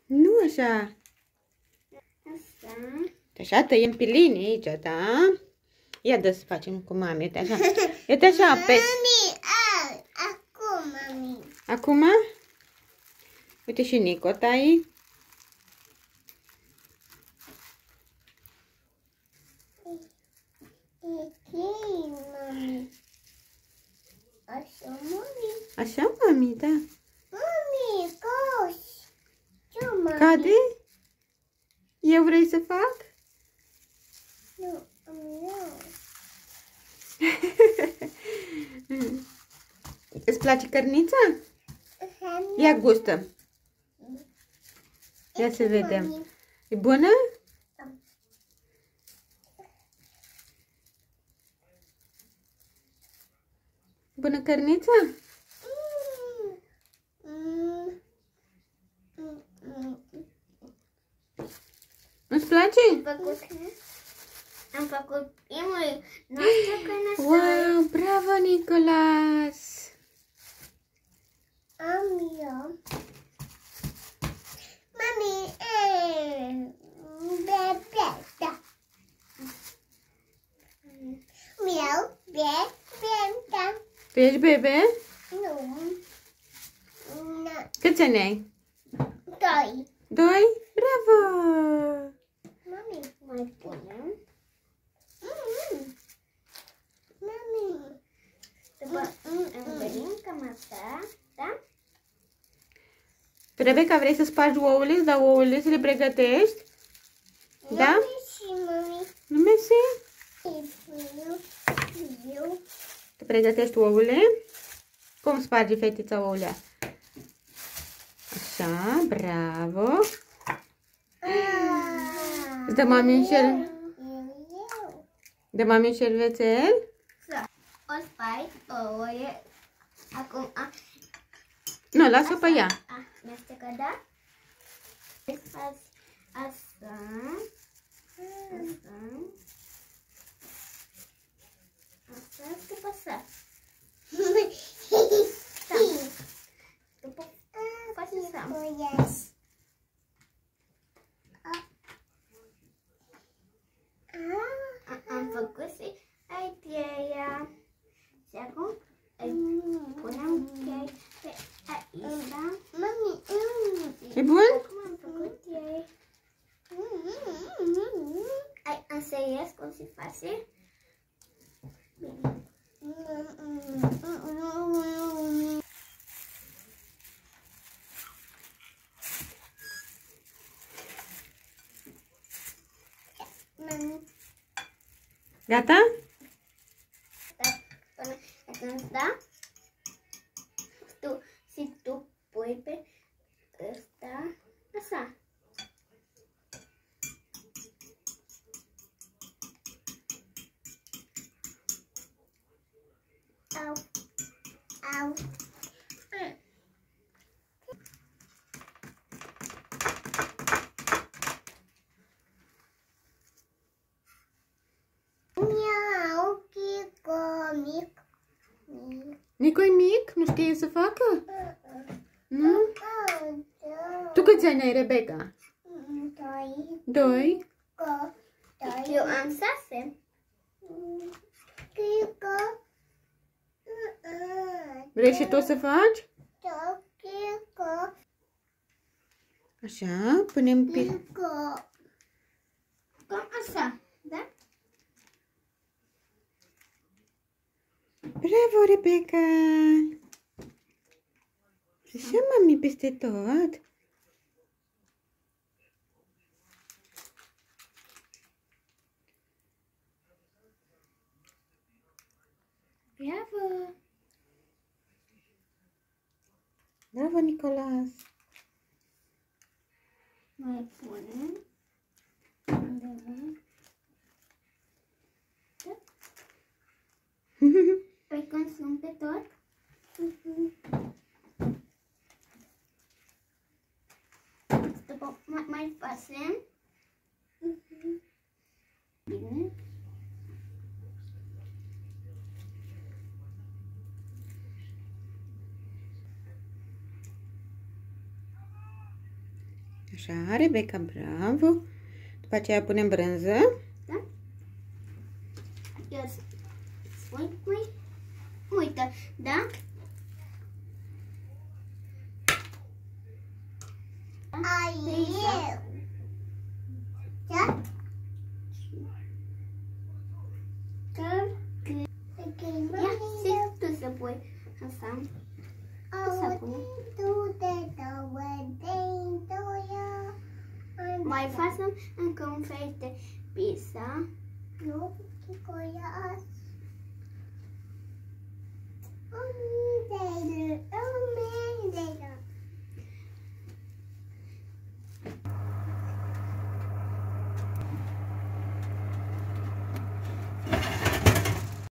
Nu așa. Așa. Așa, tăiem pe linii aici, da? Ia dă să facem cu mami, uite așa. Uite așa, pe... Acum, mami. Acum? Uite și Nico, tai. Mami. Așa, mami. Așa, mami, da. Mami, coși. Ce, mami? Cade? Eu vrei să fac? Nu, nu. Îți place cărnița? Ia gustă. Ia să vedem. E bună? Bună cărnița? Îți place? Am făcut primul nostru cănăsar. Wow, bravo, Nicolas! Am eu. Mami, da. Miau, da. Tu ești bebe? Nu. Câți ani ai? 2. 2? Bravo! Mami, mai punem. Mami. După învălim cam asta, da? Rebecca, vrei să spargi ouăle? Îți dau ouăle să le pregătești? Da? Și mami. Nu mersi? Eu. Te pregătești ouăle? Cum sparge fetița ouăle? Așa, bravo! Îți dă mami un șervețel? Dă mami un șervețel? O spai, ouăle. Acum, Nu, lasă-o pe ea. Mestecă, da? Așa. Așa. Așa, după așa. Da. După faci așa. Am făcut și ideea. Și acum punem chei pe aici, da? Mami, E bun? acum am făcut ei. Ai înțeles cum se face? Bine. Gata? Până atunci, da? Și tu pui pe ăsta, așa. Au, au. Miau, Chico, mic. Nico e mic? Nu știe să facă? Nu? Tu câți ani ai, Rebecca? 2. Eu am 6. Vrei și tu să faci? Așa, punem pe... Cam așa, da? Bravo, Rebecca! Așa, mami, peste tot. Bravo! Bravo, Nicolas! Mai punem undeva. Pe consum pe tot. După mai facem. Bine. Așa, Rebecca, bravo. După aceea punem brânză. Da? Uite, da? Da? Ia, tu să pui asta. Asta pune. Mai facem încă un fel de pizza. Nu, ce coiați.